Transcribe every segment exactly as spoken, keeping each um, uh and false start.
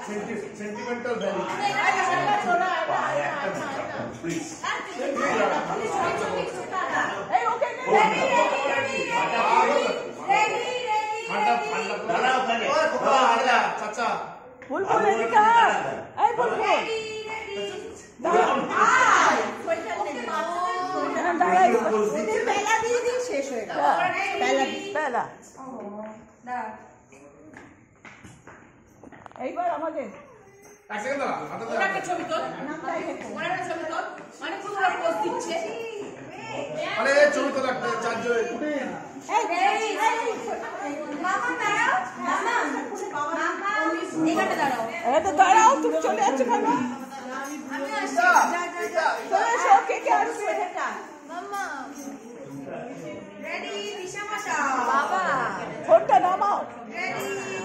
sentimental value please এই okay ready ready ready ঠান্ডা ঠান্ডা দাঁড়া ওখানে ও আলা চাচা ফুল ফুল এদিকে এই ফুল ফুল দাঁড়া আয় কইটা নেই বাবা দাঁড়া ওদের বেলা দিয়ে দিন শেষ হয়ে গেল বেলা বেলা না এইবার আমাদের এক সেকেন্ড দাঁড়া হাতে ধরে ওটাকে ছবি তোল নামটাই দেখো ওটাকে ছবি তোল মানে পুরো পোজ দিচ্ছে আরে ছবি তোলা একটা চার্জ এই এই মামা দাঁড়াও মামা মামা এখানে দাঁড়াও এই তো দাঁড়াও তুমি চলে যাচ্ছ কেন আমি আসছি যা যা যা চলে এসো কে কে আসছে এটা মাম্মা রেডি দিশা মাশা বাবা ফোনটা নামাও রেডি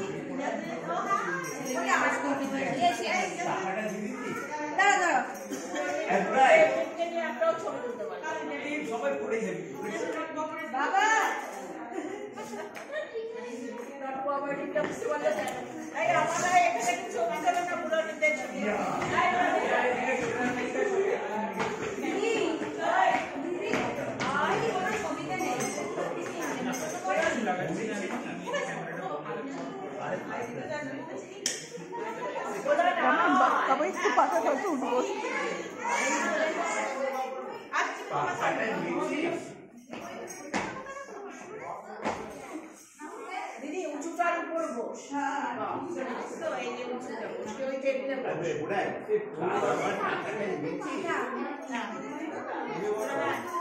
ওরে আওয়াজ করতে দিয়েছে দাঁড়া দাঁড়া একবারে এখানে আমরাও ছবি তুলতে পারি সবাই পড়ে যাবে বাবা নট কোঅপারেটিভ টাইপস বলে এই আমরা এখানে কিছু মাথাবে না পুরো দিতে ছবি अब इसको पाता था तो उनको दीदी उंचुटार ऊपर বস হ্যাঁ তো এই যে উঁচুটা বস ওই টেবিলে বস বুড়াই